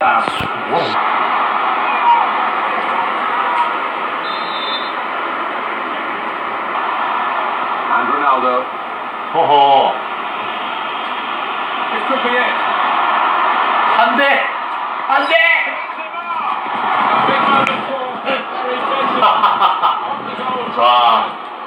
And Ronaldo. 허허. This could be it. 안 돼! 안 돼! Big moment for Harry Kane. On the goal. 와.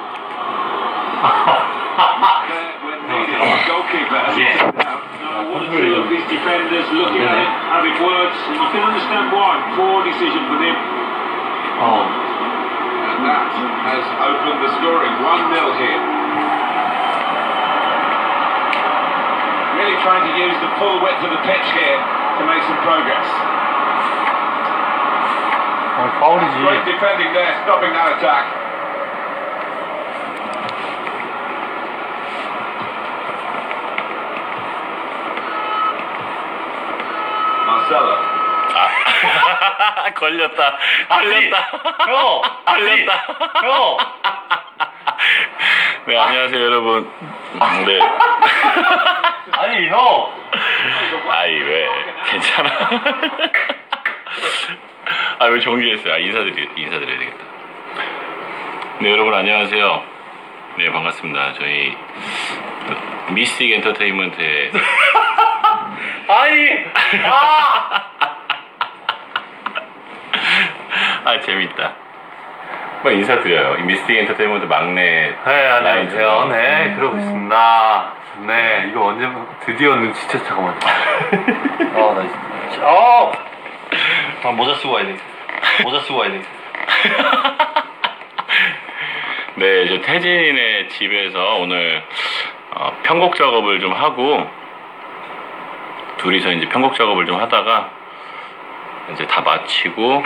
When needed, goalkeeper has Yeah. it now. One or two of his defenders looking at it, having words, and you can understand why. Poor decision for them. And that has opened the scoring. 1-0 here. Really trying to use the full width of the pitch here to make some progress. Great 파울이지. defending there, stopping that attack. Marcelo. 걸렸다. 걸렸다. 형! 걸렸다. 형! 네, 안녕하세요, 여러분. 네. 아니, 형! 아이, 왜? 괜찮아. 아, 왜 정지했어요? 아, 인사드려야 되겠다. 네, 여러분, 안녕하세요. 네, 반갑습니다. 저희, 미스틱 엔터테인먼트의. 아니! 아, 재밌다. 한번 인사드려요. 미스틱 엔터테인먼트 막내. 네, 안녕하세요. 네, 그러고 있습니다. 네, 이거 언제, 드디어 눈치챘, 잠깐만. 나 진짜. 모자 쓰고 와야 돼. 모자 쓰고 와야 돼. 네, 이제 태진이네 집에서 오늘 편곡 작업을 좀 하고, 둘이서 이제 편곡 작업을 좀 하다가, 이제 다 마치고,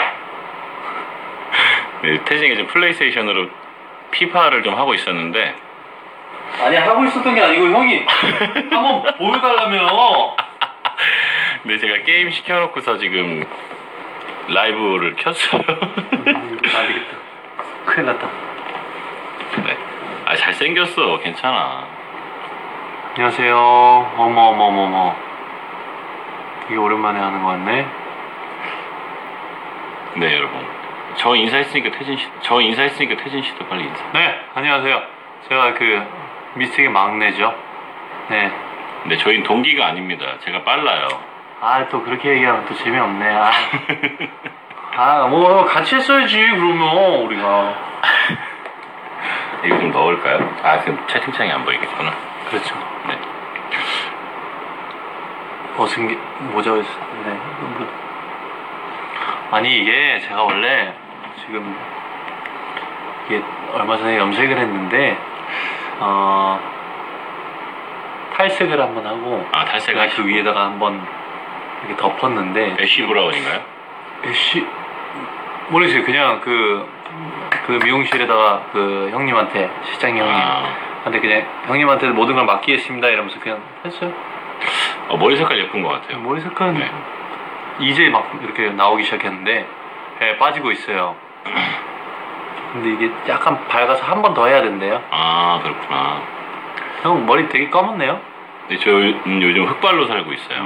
네, 태진이가 지금 플레이스테이션으로 피파를 좀 하고 있었는데, 아니, 하고 있었던 게 아니고, 형이 한번 보여달라며. 네, 제가 게임 시켜놓고서 지금 라이브를 켰어요. 안 되겠다. 큰일 났다. 네. 아, 잘생겼어. 괜찮아. 안녕하세요. 어머. 되게 오랜만에 하는 거 같네. 네, 여러분. 저 인사했으니까 태진 씨도 빨리 인사. 네, 안녕하세요. 제가 미스틱의 막내죠. 네. 네, 저희는 동기가 아닙니다. 제가 빨라요. 또 그렇게 얘기하면 또 재미없네. 뭐 같이 했어야지 그러면 우리가. 이거 좀 넣을까요? 아, 지금 채팅창이 안 보이겠구나. 그렇죠. 네. 모자 네. 아니 이게 제가 원래 지금 이게 얼마 전에 염색을 했는데 탈색을 한번 하고 탈색을 하시고. 그 위에다가 한번 이렇게 덮었는데 애쉬 브라운인가요? 애쉬 모르겠어요. 그냥 그 미용실에다가 형님한테 시장 형님한테 그냥 형님한테 모든 걸 맡기겠습니다 이러면서 그냥 했어요. 머리 색깔 예쁜 것 같아요. 머리 색깔은 네. 이제 막 이렇게 나오기 시작했는데 빠지고 있어요. 근데 이게 약간 밝아서 한 번 더 해야 된대요. 아, 그렇구나. 형 머리 되게 검었네요. 네, 저 요즘 흑발로 살고 있어요.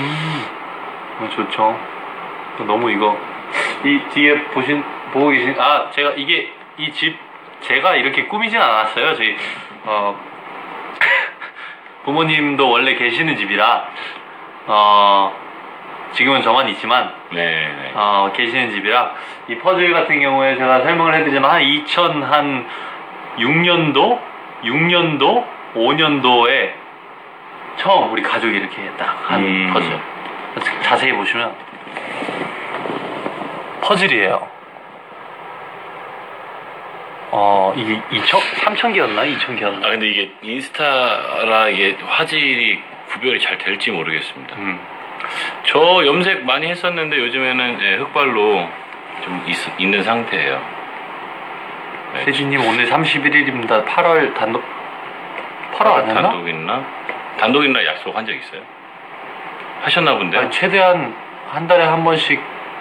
좋죠. 너무 이거 이 뒤에 보고 계신 제가 이게 이 집 제가 이렇게 꾸미진 않았어요. 저희 부모님도 원래 계시는 집이라 지금은 저만 있지만 네. 계시는 집이라 이 퍼즐 같은 경우에 제가 설명을 해드리자면 한 2006년도 5년도에 처음 우리 가족이 이렇게 딱 한 퍼즐. 자세히 보시면 퍼즐이에요. 이게 3,000개였나? 2,000개였나? 아, 근데 이게 인스타라 이게 화질이 구별이 잘 될지 모르겠습니다. 저 염색 많이 했었는데 요즘에는 흑발로 좀 있는 상태예요. 네. 세진님 오늘 31일입니다. 8월 단독 8월 안 했나? 단독 있나 약속한 적 있어요? 하셨나 본데? 아니, 최대한 한 달에 한 번씩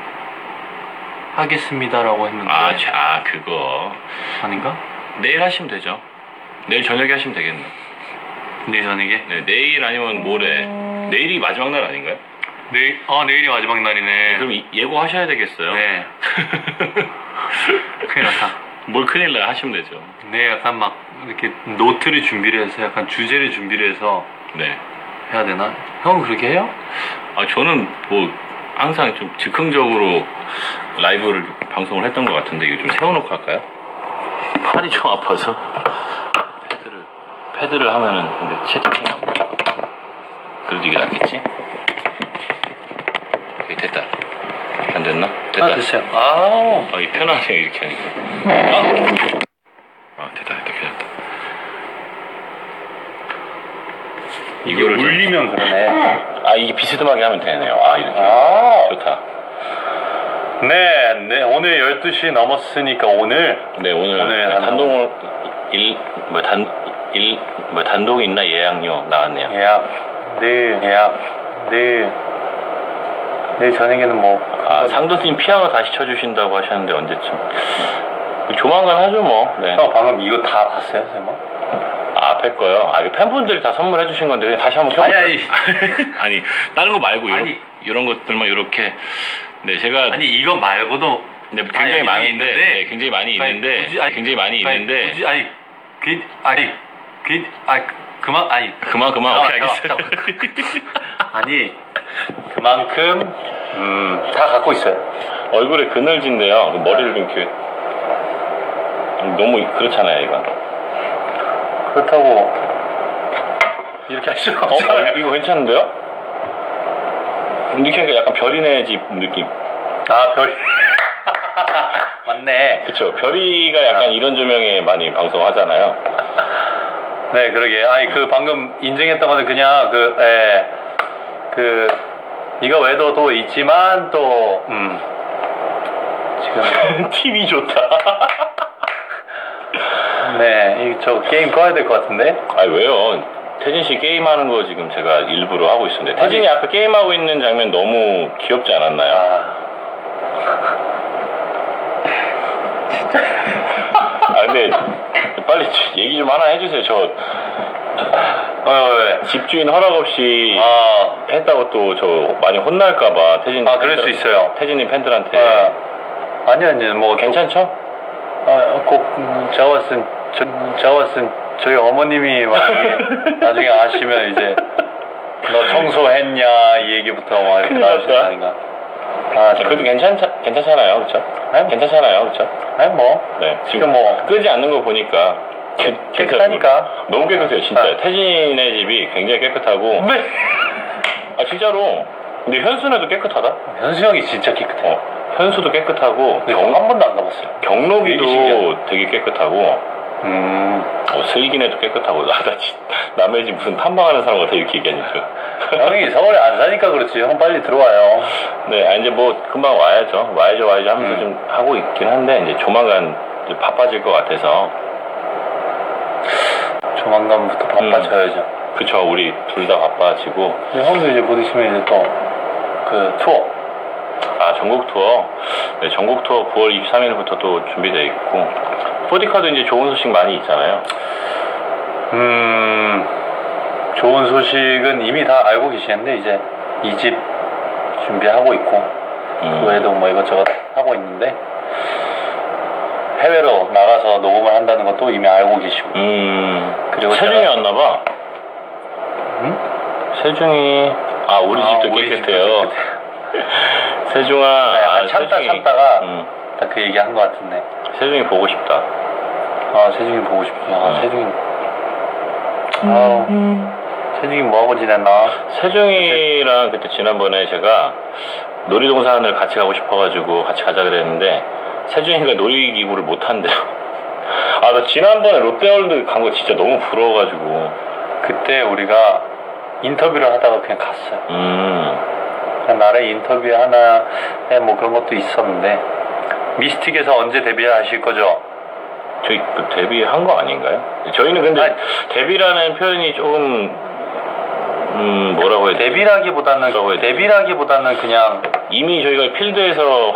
하겠습니다라고 했는데. 그거 아닌가? 내일 하시면 되죠. 내일 저녁에 하시면 되겠네. 내일 저녁에? 네, 내일 아니면 모레. 내일이 마지막 날 아닌가요? 내일이 마지막 날이네. 그럼 예고하셔야 되겠어요. 네. 큰일 났다. 뭘 큰일 나 하시면 되죠. 네, 약간 막 이렇게 노트를 준비를 해서 약간 주제를 준비를 해서 네. 해야 되나? 형은 그렇게 해요? 아 저는 뭐 항상 좀 즉흥적으로 라이브를 방송을 했던 것 같은데 이거 좀 세워놓고 할까요? 팔이 좀 아파서 패드를 하면은 근데 채팅이 안 보여. 그래도 이게 낫겠지? 오케이 됐다. 안 됐나? 됐다. 아, 됐어요. 아, 아, 이 편하네요 이렇게 하니까. 됐다 켜졌다. 이게 이거를 좀- 울리면 그러네. 아 이게 비스듬하게 하면 되네요. 아 이렇게. 아, 좋다. 네, 오늘 12시 넘었으니까 오늘 네 오늘 단독 단독이 있나 예약료 나왔네요. 내일 저녁에는 뭐. 아 상도님 피아노 다시 쳐주신다고 하셨는데 언제쯤? 조만간 하죠 뭐. 네. 형 방금 이거 다 봤어요, 설마? 앞에 거요. 아 이거 팬분들이 다 선물해 주신 건데 그냥 다시 한번 켜볼까요? 아니 다른 거 말고 이런 것들만 이렇게. 네 제가 아니 이거 말고도 네, 굉장히 많은데 있는데, 네, 굉장히 많이 있는데 굉장히 많이 있는데 그만 오케이 알겠어요. 아니 그만큼 다 갖고 있어요. 얼굴에 그늘진데요. 머리를 좀 이렇게 너무 그렇잖아요 이건. 그렇다고 이렇게 할 수가 없잖아요. 이거 괜찮은데요? 이렇게 하니까 약간 별이네 집 느낌. 아 별이 맞네. 그쵸. 별이가 약간 이런 조명에 많이 방송하잖아요. 네 그러게. 아니 그 방금 인증했던 거는 그냥 이거 외에도 있지만 또 지금 TV 좋다. 네, 저 게임 꺼야 될 것 같은데. 아니 왜요? 태진 씨 게임하는 거 지금 제가 일부러 하고 있었는데 태진이 아까 게임하고 있는 장면 너무 귀엽지 않았나요? 근데 빨리 얘기 좀 하나 해주세요. 저 왜? 집주인 허락 없이 했다고 또 저 많이 혼날까봐 태진. 그럴 수 있어요. 태진님 팬들한테. 아니요, 뭐 괜찮죠? 꼭 제가 봤을 저희 어머님이 나중에 아시면 이제 너 청소했냐 이 얘기부터 막 이렇게 나올 수 있으니까. 그래도 괜찮잖아요, 그렇죠? 괜찮잖아요, 그렇죠? 아니 뭐. 네. 지금 뭐 끄지 않는 거 보니까 깨끗하니까. 너무 깨끗해요, 진짜. 태진의 집이 굉장히 깨끗하고. 네. 아 진짜로. 근데 현수네도 깨끗하다. 현수 형이 진짜 깨끗해요. 현수도 깨끗하고. 한 번도 안 가봤어요. 경로기도 되게 깨끗하고. 슬기네도 깨끗하고. 남의 집 무슨 탐방하는 사람 같아 이렇게 얘기하니까. 형이 서울에 안 사니까 그렇지. 형 빨리 들어와요. 네, 이제 뭐 금방 와야죠 하면서 좀 하고 있긴 한데 이제 조만간 이제 바빠질 것 같아서. 조만간부터 바빠져야죠. 그쵸, 우리 둘 다 바빠지고. 근데 형도 이제 곧 있으면 이제 또 그 투어. 전국 투어. 네, 전국 투어 9월 23일부터 또 준비되어 있고. 4D카도 이제 좋은 소식 많이 있잖아요. 좋은 소식은 이미 다 알고 계시는데 이제 2집 준비하고 있고 그 외에도 뭐 이것저것 하고 있는데 해외로 나가서 녹음을 한다는 것도 이미 알고 계시고. 그리고 세중이 왔나봐. 세중이 우리 집도 깨끗해요. 세중아. 참다가 딱 그 얘기 한 것 같은데. 세중이 보고 싶다. 세중이 보고 싶죠. 세중이. 세중이 뭐하고 지냈나? 세중이랑 그때 지난번에 제가 놀이동산을 같이 가고 싶어가지고 같이 가자 그랬는데 세중이가 놀이기구를 못 한대요. 나 지난번에 롯데월드 간 거 진짜 너무 부러워가지고. 그때 우리가 인터뷰를 하다가 그냥 갔어요. 그냥 나의 인터뷰 하나에 뭐 그런 것도 있었는데. 미스틱에서 언제 데뷔하실 거죠? 저희 데뷔한 거 아닌가요? 저희는 근데 데뷔라는 표현이 조금 뭐라고 해야 되지? 데뷔라기보다는 그냥 이미 저희가 필드에서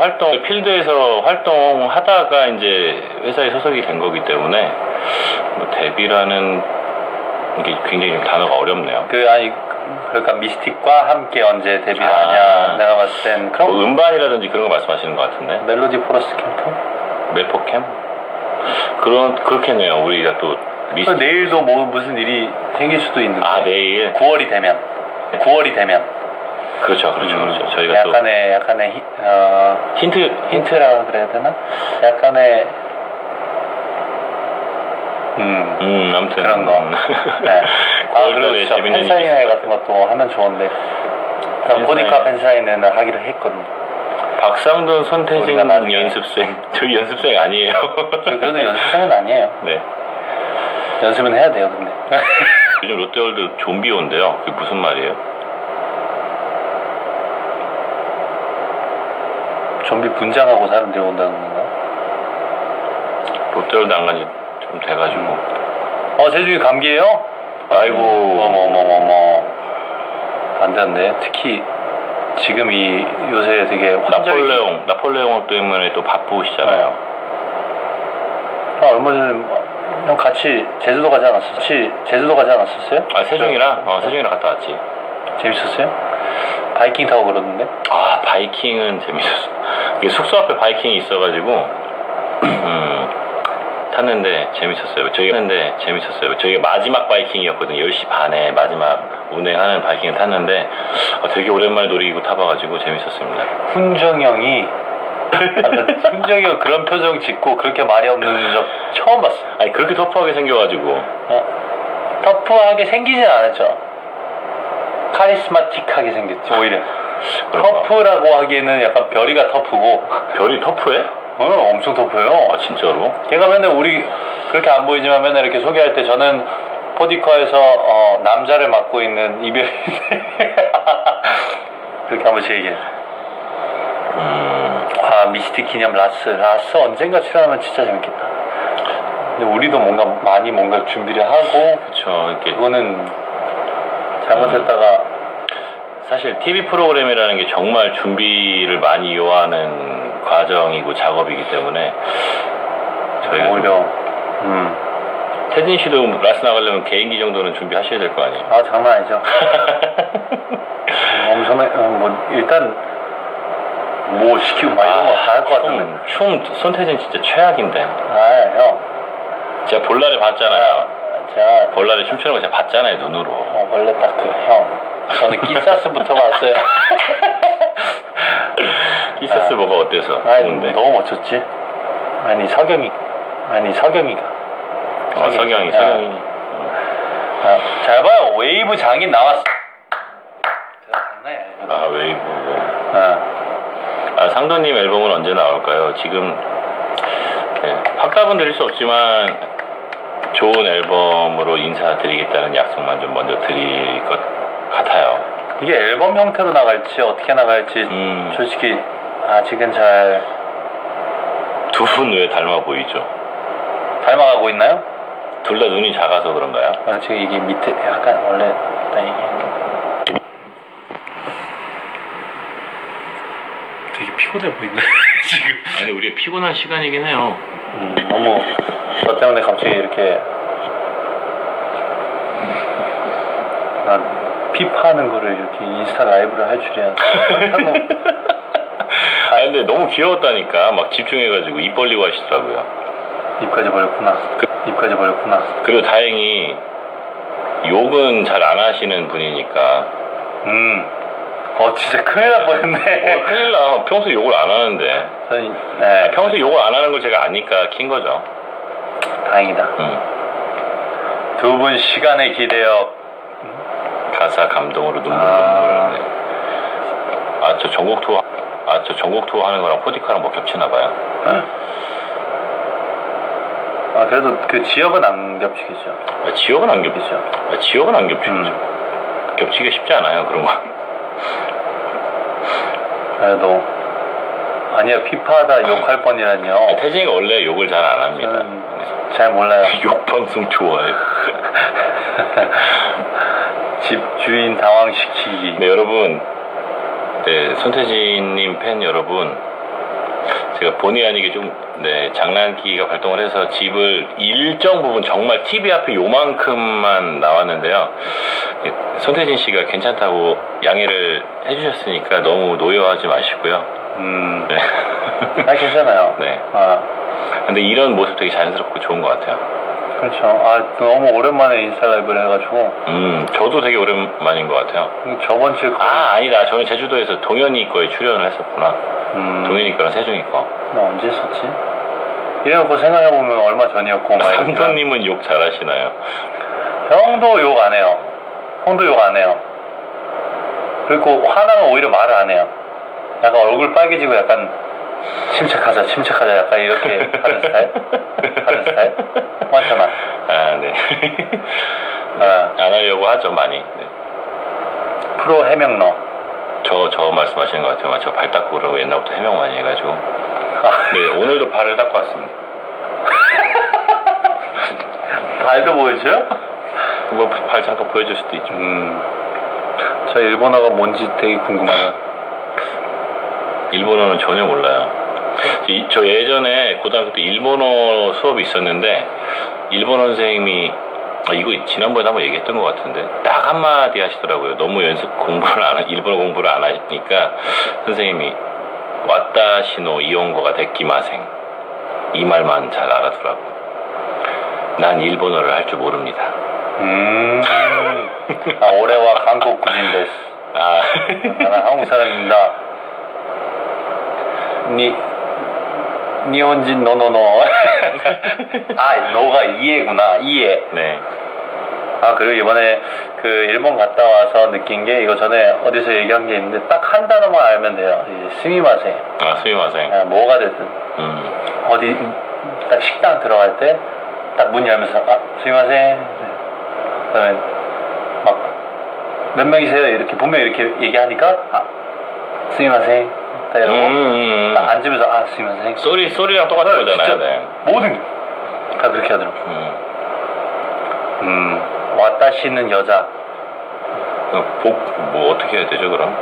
활동하다가 이제 회사에 소속이 된 거기 때문에 뭐 데뷔라는 게 굉장히 좀 단어가 어렵네요. 그러니까 미스틱과 함께 언제 데뷔를 하냐. 내가 봤을 땐 그럼 뭐 음반이라든지 그런 거 말씀하시는 것 같은데. 멜로디 포레스트 캠프? 멜포캠? 그렇겠네요. 우리가 또 내일도 뭐 무슨 일이 생길 수도 있는데. 아, 내일 9월이 되면. 그렇죠. 저희가 또 약간의 힌트라고 그래야 되나? 약간의 아무튼 그런 거. 네. 그리고 진짜 팬사인회 같은 것도 하면 좋은데. 보니까 팬사인회를 하기로 했거든요. 박상돈, 손태진 연습생. 저희 연습생 아니에요. 그래도 연습생은 아니에요. 네. 연습은 해야 돼요, 근데. 요즘 롯데월드 좀비 온대요. 그게 무슨 말이에요? 좀비 분장하고 사람들이 온다는 건가? 롯데월드 안 간지 좀 돼가지고. 제주이 감기예요? 아이고. 어머. 안 되는데. 특히 지금 요새 되게 나폴레옹 때문에 또 바쁘시잖아요. 얼마 전에 형 같이 제주도 가지 않았었어요? 아, 세종이랑 갔다 왔지. 재밌었어요? 바이킹 타고 그러던데? 아, 바이킹은 재밌었어. 이게 숙소 앞에 바이킹이 있어가지고 탔는데 재밌었어요. 저희가 마지막 바이킹이었거든요. 10시 반에 마지막 운행하는 바이킹을 탔는데 되게 오랜만에 놀이기구 타봐가지고 재밌었습니다. 훈정형이 그런 표정 짓고 그렇게 말이 없는 적 처음 봤어. 아니, 그렇게 터프하게 생겨가지고. 터프하게 생기진 않았죠. 카리스마틱하게 생겼지, 오히려. 터프라고 하기에는 약간 별이가 터프고. 별이 터프해? 엄청 터프해요. 아, 진짜로? 걔가 맨날 우리 그렇게 안 보이지만 맨날 이렇게 소개할 때 저는 포디커에서 남자를 맡고 있는 이별인데 그렇게 한 번씩 얘기해. 미스틱 기념 라스 언젠가 출연하면 진짜 재밌겠다. 근데 우리도 뭔가 준비를 하고. 그쵸. 이렇게. 그거는 잘못했다가. 사실 TV 프로그램이라는 게 정말 준비를 많이 요하는 과정이고 작업이기 때문에 저희가 오히려 태진 씨도 라스 나가려면 개인기 정도는 준비하셔야 될 거 아니에요? 장난 아니죠. 엄청나게 일단 뭐 시키고 막 이런 거 다 할 것 같은데. 춤 손태진 진짜 최악인데. 형. 제가 볼날에 봤잖아요. 제가 볼날에 춤추는 거 제가 봤잖아요, 눈으로. 원래 딱 형. 저는 끼사스부터 봤어요. 끼사스 뭐가 어때서? 너무 멋졌지. 석영이가. 석영이. 잘 봐요. 웨이브 장인 나왔어. 웨이브. 상도님 앨범은 언제 나올까요? 지금 확답은 드릴 수 없지만 좋은 앨범으로 인사드리겠다는 약속만 좀 먼저 드릴 것 같아요. 이게 앨범 형태로 나갈지 어떻게 나갈지 솔직히 아직은 잘. 두 분 왜 닮아 보이죠? 닮아가고 있나요? 둘 다 눈이 작아서 그런가요? 지금 이게 밑에 약간 원래 이게 되게 피곤해 보이네 지금. 아니, 우리가 피곤한 시간이긴 해요. 너무 저 때문에 갑자기 이렇게 난 피파하는 거를 이렇게 인스타 라이브를 할 줄이야. 근데 너무 귀여웠다니까. 막 집중해가지고 입 벌리고 하시더라고요. 입까지 벌렸구나. 그리고 다행히 욕은 잘 안 하시는 분이니까. 진짜 큰일 날 뻔했네. 큰일 나. 평소에 욕을 안 하는데. 평소에 욕을 안 하는 걸 제가 아니까 킨 거죠. 다행이다. 두 분 시간에 기대어. 가사 감동으로 눈물. 저 전국 투어 하는 거랑 포디카랑 뭐 겹치나 봐요. 그래도 그 지역은 안 겹치겠죠. 지역은 안 겹치죠. 겹치기 쉽지 않아요, 그런 거. 그래도 아니요, 피파하다 욕할 뻔이라뇨. 태진이가 원래 욕을 잘 안 합니다. 저는 잘 몰라요. 욕 방송 좋아해요. 집주인 당황시키기. 네, 여러분, 손태진님 팬 여러분, 제가 본의 아니게 좀 장난기가 발동을 해서 집을 일정 부분 정말 TV 앞에 요만큼만 나왔는데요. 손태진 씨가 괜찮다고 양해를 해주셨으니까 너무 노여하지 마시고요. 네. 아, 괜찮아요. 네. 아, 근데 이런 모습 되게 자연스럽고 좋은 것 같아요. 그렇죠. 아, 너무 오랜만에 인스타 라이브를 해가지고. 저도 되게 오랜만인 것 같아요. 저번 주에. 아니다. 저는 제주도에서 동현이 거에 출연을 했었구나. 동현이 거랑 세종이 거. 나 언제 했었지? 이래놓고 생각해보면 얼마 전이었고. 상도님은 욕 잘하시나요? 형도 욕 안 해요. 형도 욕 안 해요. 그리고 화나면 오히려 말을 안 해요. 약간 얼굴 빨개지고 약간 침착하자 약간 이렇게 하는 스타일? 하는 스타일? 맞잖아. 아, 네. 안 하려고 하죠, 많이. 네. 프로 해명러. 저 말씀하시는 것 같아요. 저 발 닦고 그러고 옛날부터 해명 많이 해가지고. 네, 오늘도 발을 닦고 왔습니다. 발도 보여줘요? 뭐, 발 잠깐 보여줄 수도 있죠. 저 일본어가 뭔지 되게 궁금해요. 일본어는 전혀 몰라요. 저 예전에 고등학교 때 일본어 수업이 있었는데, 일본어 선생님이, 이거 지난번에 한번 얘기했던 것 같은데, 딱 한마디 하시더라고요. 너무 일본어 공부를 안 하니까, 선생님이, 와타시노 이온고가 데키마생. 이 말만 잘 알아두라고. 난 일본어를 할 줄 모릅니다. 올해와 한국 군인です. 나는 한국 사람입니다. 니혼진 노노노. 너가 이해구나. 이해. 네. 그리고 이번에 그 일본 갔다 와서 느낀 게, 이거 전에 어디서 얘기한 게 있는데 딱 한 단어만 알면 돼요. 이제 스미마셍. 스미마셍. 뭐가 됐든. 어디 딱 식당 들어갈 때 딱 문 열면서 스미마셍. 그다음에 막 몇 명이세요? 이렇게 분명 이렇게 얘기하니까 스미마셍. 딱 이러고 딱 앉으면서 스미마셍. 소리랑 똑같은 거잖아요. 네. 모든 다 그렇게 하더라고. 와타시는 여자. 뭐 어떻게 해야 되죠, 그럼?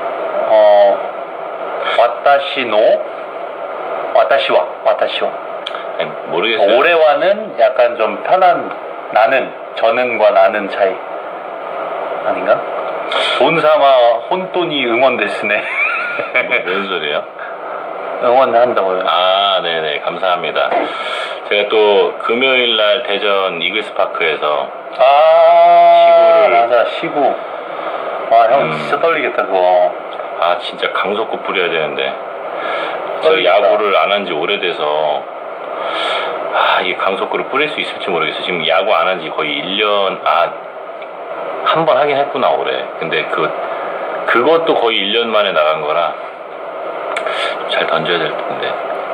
와타시와. 아니, 모르겠어요. 올해와는 약간 좀 편한, 저는과 나는 차이 아닌가? 돈사마 혼돈이 응원됐으네. 뭔 소리예요? 응원한다고요. 네네, 감사합니다. 제가 또 금요일날 대전 이글스파크에서 맞아, 시구. 형 진짜 떨리겠다, 그거. 진짜 강속구 뿌려야 되는데 저 떨리겠다. 야구를 안 한 지 오래돼서 이게 강속구를 뿌릴 수 있을지 모르겠어. 지금 야구 안 한 지 거의 1년. 한 번 하긴 했구나, 올해. 근데 그것도 거의 1년 만에 나간 거라 잘 던져야 될 텐데.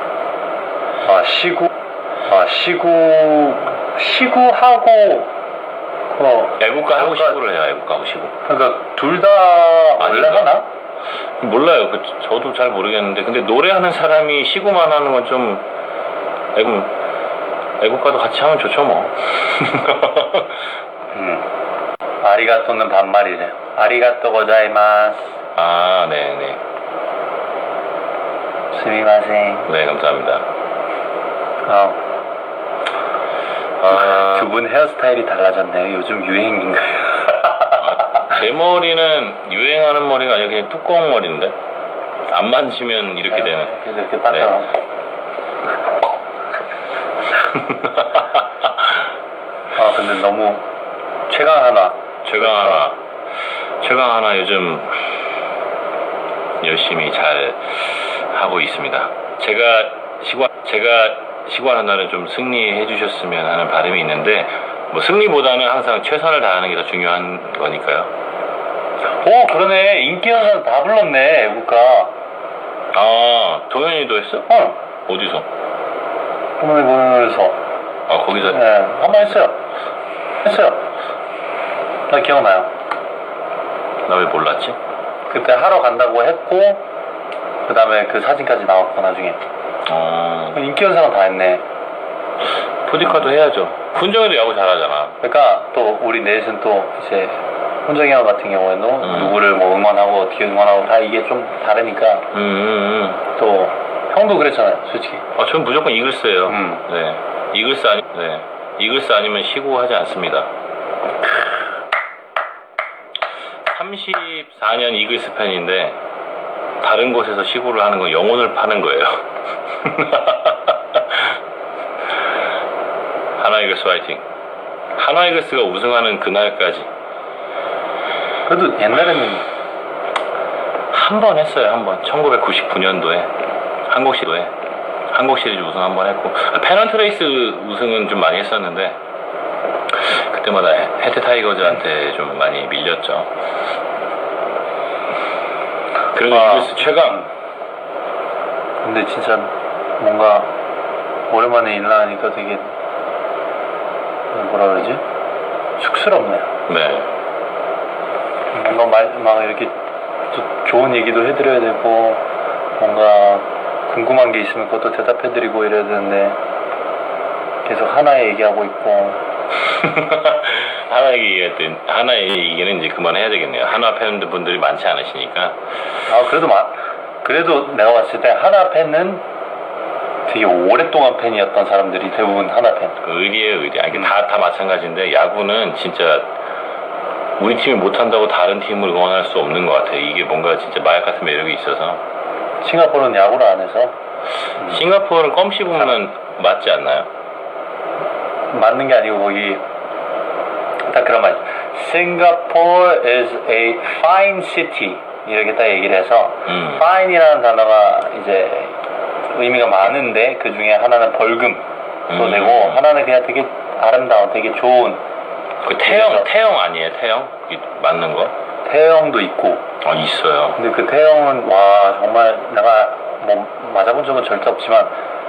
시구하고 애국가하고 시구를 해요. 애국가하고 시구. 그러니까 둘 다 원래 하나? 몰라요. 저도 잘 모르겠는데, 근데 노래하는 사람이 시구만 하는 건 좀 애국가도 같이 하면 좋죠, 뭐. 아리가또는 반말이래. 아리가또 고자이마스. 네네. 스미마셍. 네, 감사합니다. 두 분 헤어스타일이 달라졌네요. 요즘 유행인가요? 제 머리는 유행하는 머리가 아니라 그냥 두꺼운 머리인데, 안 만지면 이렇게 되는. 이렇게 빠져. 근데 너무 최강 하나 요즘 열심히 잘 하고 있습니다. 제가 시구하는 날은 좀 승리해 주셨으면 하는 바람이 있는데, 뭐 승리보다는 항상 최선을 다하는 게 더 중요한 거니까요. 그러네. 인기 영상 다 불렀네, 애국가. 동현이도 했어? 어디서? 동현이에서. 거기서? 네, 한 번 했어요. 나 기억나요. 나 왜 몰랐지? 그때 하러 간다고 했고, 그 다음에 그 사진까지 나왔고, 나중에. 인기 영상은 다 했네. 푸디카도 해야죠. 훈정이도 야구 잘하잖아. 그러니까 또 우리 넷은 또 이제 훈정이 형 같은 경우에는 누구를 뭐 응원하고 어떻게 응원하고 다 이게 좀 다르니까 또 형도 그랬잖아요, 솔직히. 전 무조건 이글스예요. 음. 네. 이글스 아니면 시구하지 않습니다. 34년 이글스 팬인데 다른 곳에서 시구를 하는 건 영혼을 파는 거예요. 하나 이글스 화이팅. 하나 이글스가 우승하는 그날까지. 그래도 옛날에는 한 번 했어요. 한 번. 1999년도에 한국 시리즈 우승 한 번 했고, 페넌트 레이스 우승은 좀 많이 했었는데 그때마다 해태 타이거즈한테 좀 많이 밀렸죠. 그래도 이글스 최강. 근데 진짜 뭔가 오랜만에 일어나니까 되게 뭐라 그러지? 쑥스럽네요. 네. 뭔가 막 이렇게 또 좋은 얘기도 해드려야 되고 뭔가 궁금한 게 있으면 그것도 대답해드리고 이래야 되는데 계속 하나의 얘기하고 있고. 하나의 얘기는 이제 그만해야 되겠네요. 하나 팬분들이 많지 않으시니까. 그래도 내가 봤을 때 하나 팬은 되게 오랫동안 팬이었던 사람들이 대부분 하나 팬. 의리예요, 의리. 아니, 다 마찬가지인데 야구는 진짜 우리 팀이 못한다고 다른 팀을 응원할 수 없는 것 같아요. 이게 뭔가 진짜 마약 같은 매력이 있어서. 싱가포르는 야구를 안 해서. 싱가포르는 껌 씹으면 맞지 않나요? 맞는 게 아니고 거기 딱 그런 말. Singapore is a fine city 이렇게 딱 얘기를 해서 fine이라는 단어가 이제 의미가 많은데 그 중에 하나는 벌금도 되고 하나는 그냥 되게 아름다운 되게 좋은. 그 태영 아니에요? 태영? 맞는 거? 태영도 있고. 있어요. 근데 그 태영은 와 정말 내가 뭐 맞아본 적은 절대 없지만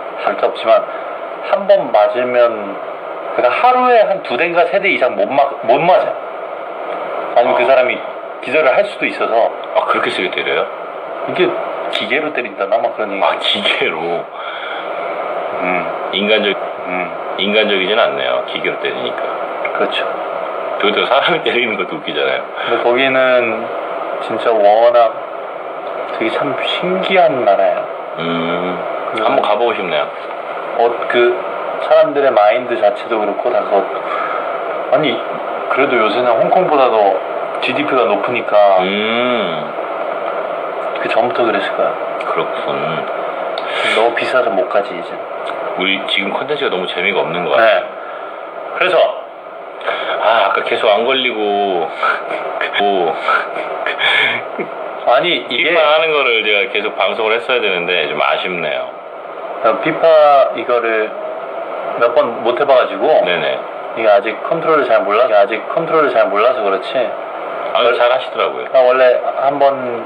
한 번 맞으면 그러니까 하루에 한 2대인가 3대 이상 못 맞아. 아니면 그 사람이 기절을 할 수도 있어서. 그렇게 세게 때려요? 이게 기계로 때린다 아마 그런 얘기. 기계로. 인간적이진 않네요. 기계로 때리니까. 그렇죠. 그것도 사람이 때리는 것도 웃기잖아요. 근데 거기는 진짜 워낙 되게 참 신기한 나라예요. 한번 가보고 싶네요. 그 사람들의 마인드 자체도 그렇고 다 아니 그래도 요새는 홍콩보다도 GDP가 높으니까 그 전부터 그랬을 거야. 그렇군. 너무 비싸서 못 가지 이제. 우리 지금 컨텐츠가 너무 재미가 없는 것 같아요. 네. 그래서 아까 계속 안 걸리고 아니 이게 피파 하는 거를 제가 계속 방송을 했어야 되는데 좀 아쉽네요. 피파 이거를 몇 번 못 해봐가지고. 네네. 이게 아직 컨트롤을 잘 몰라서 그렇지. 잘 하시더라고요. 원래 한번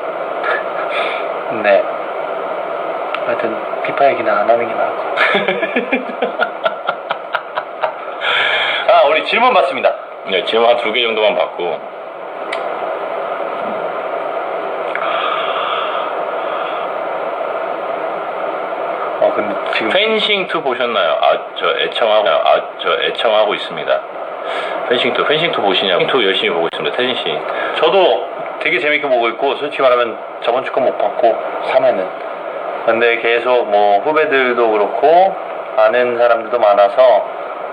네. 하여튼 피파 얘기는 안 하는 게 나을 것 같아요. 자, 우리 질문 받습니다. 네, 질문 한 2개 정도만 받고. 근데 지금 펜싱2 보셨나요? 저 애청하고 있습니다. 펜싱2 보시냐고. 펜싱2 열심히 보고 있습니다. 태진씨. 저도 되게 재밌게 보고 있고, 솔직히 말하면 저번 주 거 못 봤고 3회는. 근데 계속 뭐 후배들도 그렇고 아는 사람들도 많아서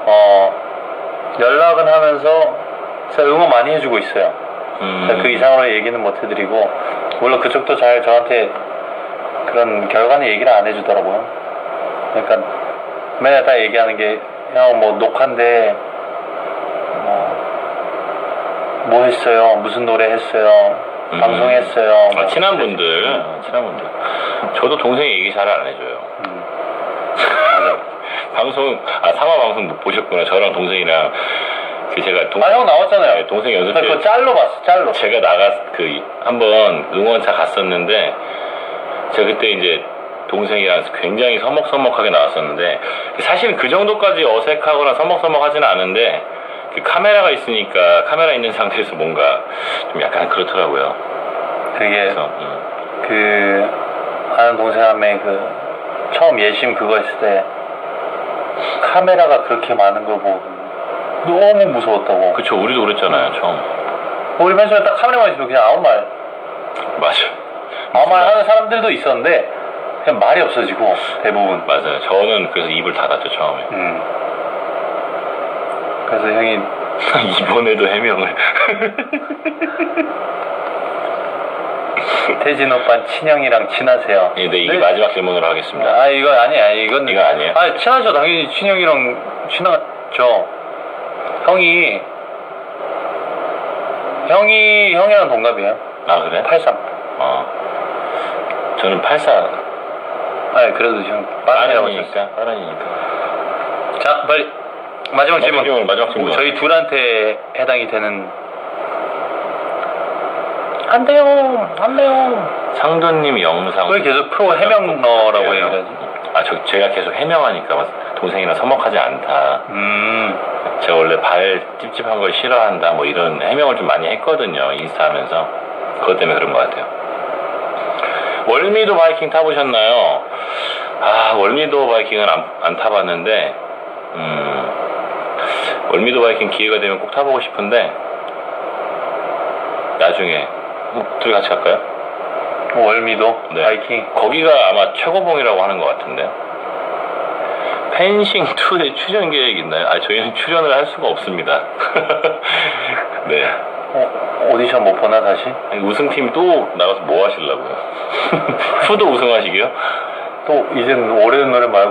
연락은 하면서 제가 응원 많이 해주고 있어요. 그 이상으로 얘기는 못 해드리고, 물론 그쪽도 잘 저한테 그런 결과는 얘기를 안 해주더라고요. 그러니까 맨날 다 얘기하는 게, 형 뭐 녹화인데 뭐 했어요, 무슨 노래 했어요, 방송했어요. 뭐 친한 분들. 저도 동생이 얘기 잘 안 해줘요. 상화 방송 못 보셨구나. 저랑 동생이랑 제가 형 나왔잖아요. 네, 동생 연습실. 그거 짤로 봤어, 짤로. 제가 한번 응원차 갔었는데, 제가 그때 이제 동생이랑 굉장히 서먹서먹하게 나왔었는데, 사실은 그 정도까지 어색하거나 서먹서먹하지는 않은데, 그 카메라가 있으니까 카메라 있는 상태에서 뭔가 좀 약간 그렇더라고요. 그게 그래서, 아는 동생 한 명이 처음 예심 그거 했을 때 카메라가 그렇게 많은 걸 보고 너무 무서웠다고. 그쵸, 우리도 그랬잖아요, 처음. 우리 맨 처음에 딱 카메라만 있으면 그냥 아무 말 맞아. 하는 사람들도 있었는데, 그냥 말이 없어지고 대부분. 맞아요. 저는 그래서 입을 닫았죠 처음에. 그래서 형이 이번에도 해명을. 태진 오빠 친형이랑 친하세요? 네, 이게 마지막 질문으로 하겠습니다. 아 이거 아니야. 이건 아니에요? 아 친하죠. 당연히 친형이랑 친하죠. 형이랑 동갑이에요. 아 그래? 83. 저는 84. 아 그래도 형 빠른이라고 하셨어요. 빠른이니까. 자 빨리 마지막 질문. 마지막 질문. 저희 둘한테 해당이 되는. 안 돼요. 상도님 영상. 왜 계속 프로 해명러라고 해요? 제가 계속 해명하니까 동생이랑 서먹하지 않다. 제가 원래 발 찝찝한 걸 싫어한다. 뭐 이런 해명을 좀 많이 했거든요. 인스타 하면서. 그것 때문에 그런 것 같아요. 월미도 바이킹 타보셨나요? 월미도 바이킹은 안 타봤는데, 월미도 바이킹 기회가 되면 꼭 타보고 싶은데, 나중에, 둘이 같이 갈까요? 월미도 네. 바이킹. 거기가 아마 최고봉이라고 하는 것 같은데. 펜싱 2에 출연 계획 있나요? 저희는 출연을 할 수가 없습니다. 네. 오디션 못 보나 다시? 우승팀이 또 나가서 뭐 하시려고요? 2도 우승하시게요? 또 이젠 오래된 노래 말고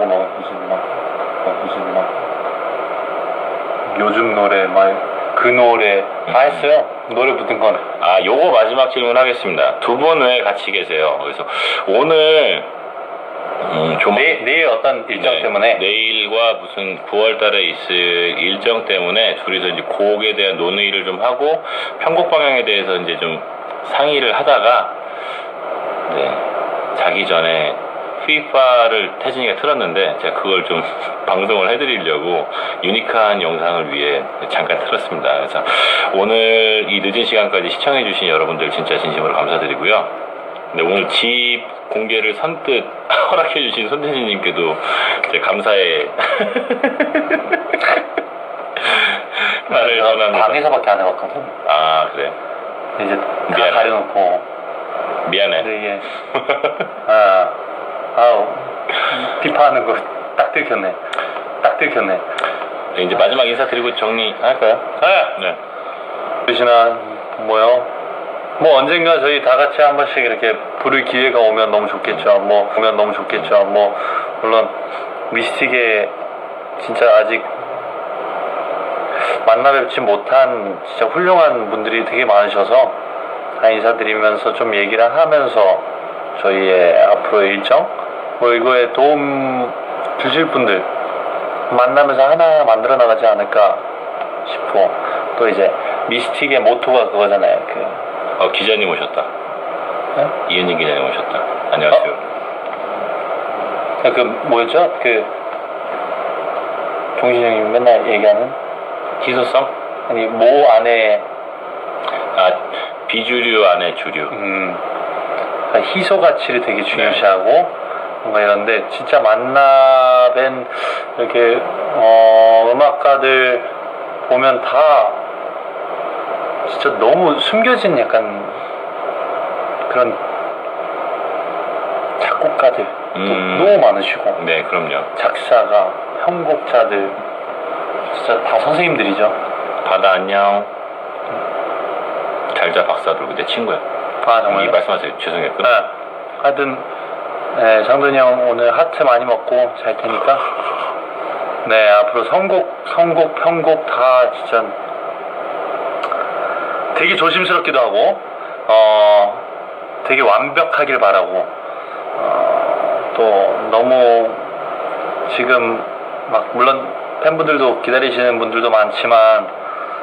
요즘 노래 그 노래 다 했어요. 노래 붙은 건. 요거 마지막 질문 하겠습니다. 두 분 왜 같이 계세요? 그래서 오늘 내일 어떤 일정 때문에? 내일과 무슨 9월달에 있을 일정 때문에 둘이서 이제 곡에 대한 논의를 좀 하고 편곡 방향에 대해서 이제 좀 상의를 하다가 자기 전에 FIFA를 태진이가 틀었는데 제가 그걸 좀 방송을 해드리려고 유니크한 영상을 위해 잠깐 틀었습니다. 그래서 오늘 이 늦은 시간까지 시청해주신 여러분들 진짜 진심으로 감사드리고요. 오늘 집 공개를 선뜻 허락해주신 손태진님께도 감사의 말을 전합니다. 방에서밖에 안 해봤거든. 그래. 이제 다 미안해. 가려놓고. 미안해. 근데 이게 피파하는 거 딱 들켰네. 이제 마지막 인사드리고 정리할까요? 네. 그러시나 뭐요? 뭐 언젠가 저희 다 같이 한 번씩 이렇게 부를 기회가 오면 너무 좋겠죠. 물론 미스틱에 진짜 아직 만나 뵙지 못한 진짜 훌륭한 분들이 되게 많으셔서 다 인사드리면서 좀 얘기를 하면서 저희의 앞으로의 일정 이거에 도움 주실 분들 만나면서 하나 만들어 나가지 않을까 싶고, 또 이제 미스틱의 모토가 그거잖아요. 기자님 오셨다. 네? 이은진 기자님 오셨다. 안녕하세요. 뭐였죠? 종신 형이 맨날 얘기하는 희소성? 아니 모 안에 비주류 안에 주류. 희소 가치를 되게 중요시하고 뭔가 이런데, 진짜 만나뵌 이렇게 음악가들 보면 다 진짜 너무 숨겨진 약간 그런 작곡가들 너무 많으시고. 네, 그럼요. 작사가, 편곡자들 진짜 다 선생님들이죠. 바다 안녕. 잘자 박사들 내 친구야. 정말요? 말씀하세요. 죄송해요. 하여튼 장돈이 형 오늘 하트 많이 먹고 잘 테니까 앞으로 선곡, 편곡 다 진짜 되게 조심스럽기도 하고 되게 완벽하길 바라고, 또 너무 지금 물론 팬분들도 기다리시는 분들도 많지만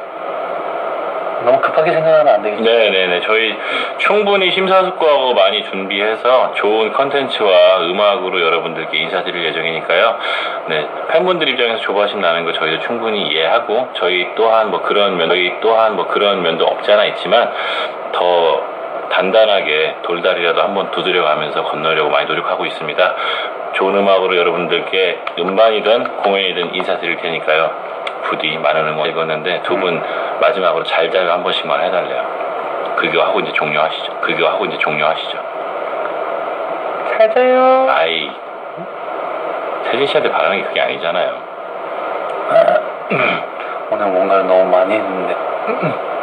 너무 급하게 생각하면 안 되겠죠. 네네네. 저희 충분히 심사숙고하고 많이 준비해서 좋은 컨텐츠와 음악으로 여러분들께 인사드릴 예정이니까요. 네, 팬분들 입장에서 조바심 나는 거 저희도 충분히 이해하고, 저희 또한 그런 면도 없지 않아 있지만 더 단단하게 돌다리라도 한번 두드려가면서 건너려고 많이 노력하고 있습니다. 좋은 음악으로 여러분들께 음반이든 공연이든 인사드릴 테니까요. 부디 많은 응원 읽었는데 두 분 마지막으로 잘자요 한 번씩만 해달래요. 그거 하고 이제 종료하시죠. 잘 자요. 아이, 태진 씨한테 바라는 게 그게 아니잖아요. 오늘 뭔가를 너무 많이 했는데